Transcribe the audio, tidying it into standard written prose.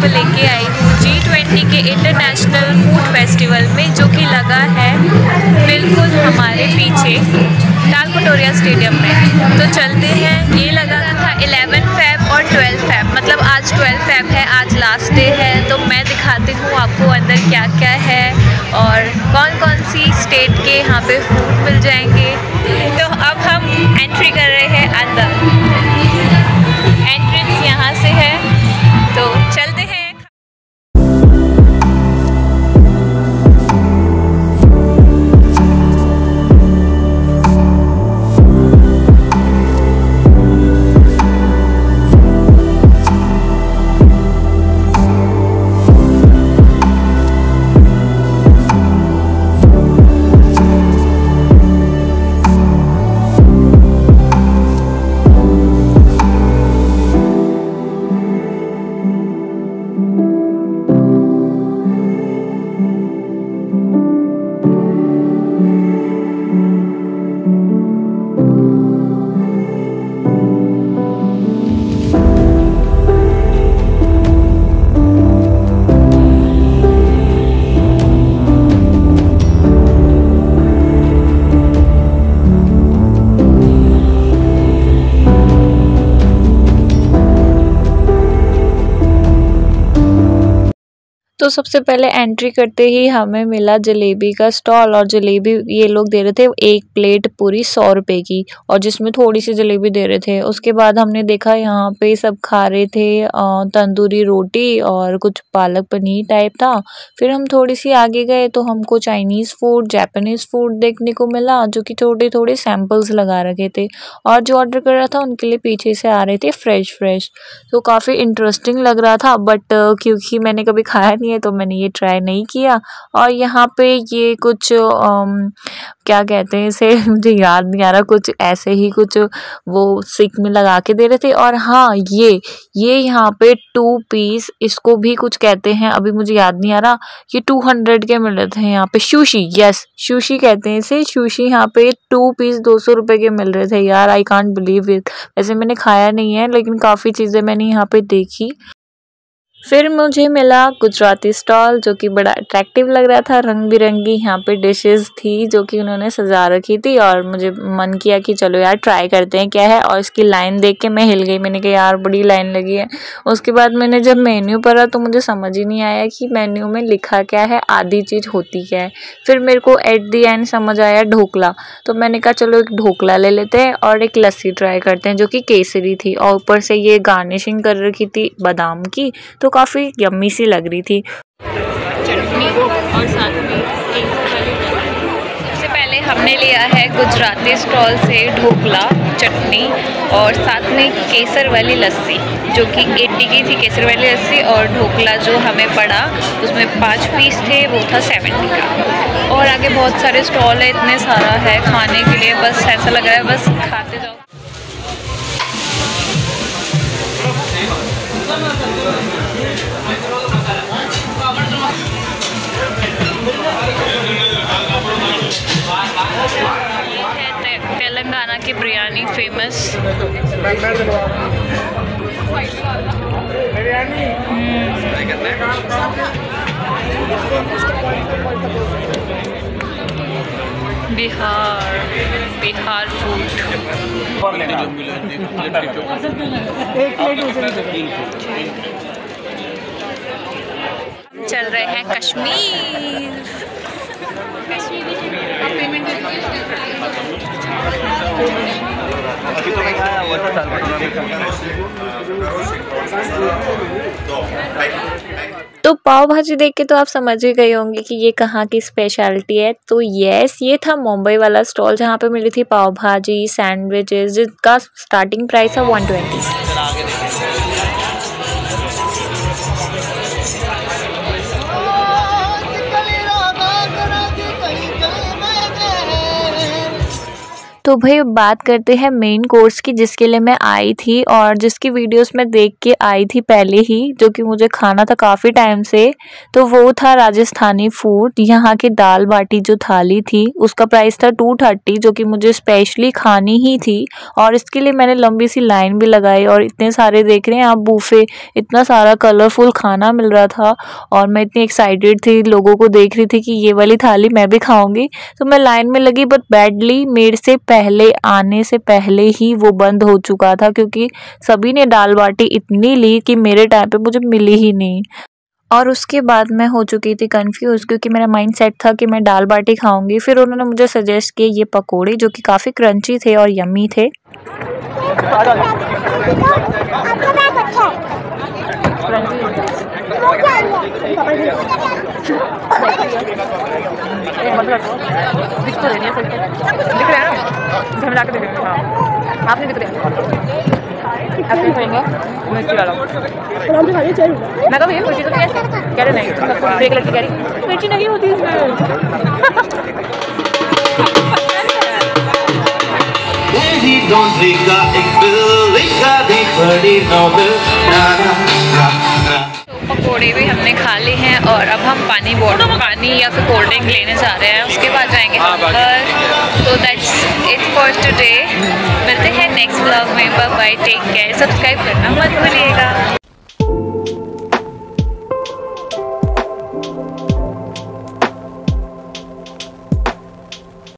लेके आई हूँ G20 के इंटरनेशनल फूड फेस्टिवल में, जो कि लगा है बिल्कुल हमारे पीछे तालकटोरिया स्टेडियम में। तो चलते हैं। ये लगा था 11 फ़ेब और 12 फ़ेब, मतलब आज 12 फ़ेब है, आज लास्ट डे है। तो मैं दिखाती हूँ आपको अंदर क्या क्या है और कौन कौन सी स्टेट के यहाँ पे फूड मिल जाएंगे। तो अब हम एंट्री कर रहे हैं अंदर। एंट्रेंस यहाँ से है, तो चलते हैं। तो सबसे पहले एंट्री करते ही हमें मिला जलेबी का स्टॉल, और जलेबी ये लोग दे रहे थे एक प्लेट पूरी 100 रुपये की, और जिसमें थोड़ी सी जलेबी दे रहे थे। उसके बाद हमने देखा यहाँ पे सब खा रहे थे तंदूरी रोटी और कुछ पालक पनीर टाइप था। फिर हम थोड़ी सी आगे गए तो हमको चाइनीज़ फूड, जापानीज़ फूड देखने को मिला, जो कि थोड़े थोड़े सैम्पल्स लगा रखे थे, और जो ऑर्डर कर रहा था उनके लिए पीछे से आ रहे थे फ्रेश। तो काफ़ी इंटरेस्टिंग लग रहा था, बट क्योंकि मैंने कभी खाया नहीं है तो मैंने ये ट्राई नहीं किया। और यहाँ पे ये कुछ क्या कहते हैं इसे मुझे याद नहीं आ रहा, कुछ ऐसे ही कुछ वो सिक में लगा के दे रहे थे। और हाँ, ये यहाँ पे 2 पीस, इसको भी कुछ कहते हैं, अभी मुझे याद नहीं आ रहा। ये 200 के मिल रहे थे यहाँ पे। सुशी, यस सुशी कहते हैं इसे। सुशी यहाँ पे 2 पीस 200 रुपये के मिल रहे थे। यार आई कांट बिलीव इट। वैसे मैंने खाया नहीं है, लेकिन काफ़ी चीज़ें मैंने यहाँ पे देखी। फिर मुझे मिला गुजराती स्टॉल, जो कि बड़ा अट्रैक्टिव लग रहा था। रंग बिरंगी यहाँ पे डिशेस थी जो कि उन्होंने सजा रखी थी, और मुझे मन किया कि चलो यार ट्राई करते हैं क्या है। और इसकी लाइन देख के मैं हिल गई। मैंने कहा यार बड़ी लाइन लगी है। उसके बाद मैंने जब मेन्यू पढ़ा तो मुझे समझ ही नहीं आया कि मेन्यू में लिखा क्या है, आधी चीज़ होती क्या है। फिर मेरे को एट दी एंड समझ आया ढोकला, तो मैंने कहा चलो एक ढोकला ले लेते हैं और एक लस्सी ट्राई करते हैं, जो कि केसरी थी, और ऊपर से ये गार्निशिंग कर रखी थी बादाम की, तो काफ़ी यम्मी सी लग रही थी। चटनी और साथ में सबसे पहले हमने लिया है गुजराती स्टॉल से ढोकला, चटनी और साथ में केसर वाली लस्सी, जो कि 80 की थी केसर वाली लस्सी। और ढोकला जो हमें पड़ा उसमें 5 पीस थे, वो था 70 का। और आगे बहुत सारे स्टॉल है, इतने सारा है खाने के लिए, बस ऐसा लग रहा है बस खाते जाओ। ये है तेलंगाना की बिरयानी फेमस। बिहार फूड। चल रहे हैं कश्मीर। तो पाव भाजी देख के तो आप समझ ही गए होंगे कि ये कहाँ की स्पेशलिटी है। तो यस, ये था मुंबई वाला स्टॉल, जहाँ पे मिली थी पाव भाजी, सैंडविचेस, जिसका स्टार्टिंग प्राइस है 120। तो भाई बात करते हैं मेन कोर्स की, जिसके लिए मैं आई थी और जिसकी वीडियोस मैं देख के आई थी पहले ही, जो कि मुझे खाना था काफ़ी टाइम से। तो वो था राजस्थानी फूड। यहाँ की दाल बाटी जो थाली थी उसका प्राइस था 230, जो कि मुझे स्पेशली खानी ही थी और इसके लिए मैंने लंबी सी लाइन भी लगाई। और इतने सारे देख रहे हैं आप बूफे, इतना सारा कलरफुल खाना मिल रहा था और मैं इतनी एक्साइटेड थी, लोगों को देख रही थी कि ये वाली थाली मैं भी खाऊंगी। तो मैं लाइन में लगी, बट बैडली मेरे से पहले आने से पहले ही वो बंद हो चुका था, क्योंकि सभी ने दाल बाटी इतनी ली कि मेरे टाइम पे मुझे मिली ही नहीं। और उसके बाद मैं हो चुकी थी कंफ्यूज, क्योंकि मेरा माइंड सेट था कि मैं दाल बाटी खाऊंगी। फिर उन्होंने मुझे सजेस्ट किए ये पकोड़े, जो कि काफ़ी क्रंची थे और यम्मी थे। आपने दिख रहे आपने खाएंगे मिर्ची वाला मैं कभी मिर्ची तो कह रहे नहीं ग्रे कलर की कह रही मिर्ची नहीं होती पकोड़े भी हमने खा ली हैं और अब हम पानी या फिर कोल्ड ड्रिंक लेने जा रहे हैं, उसके बाद जाएंगे हम घर। तो दैट्स इट फॉर टुडे। मिलते हैं नेक्स्ट व्लॉग में। Bye bye, take care, subscribe करना मत भूलिएगा।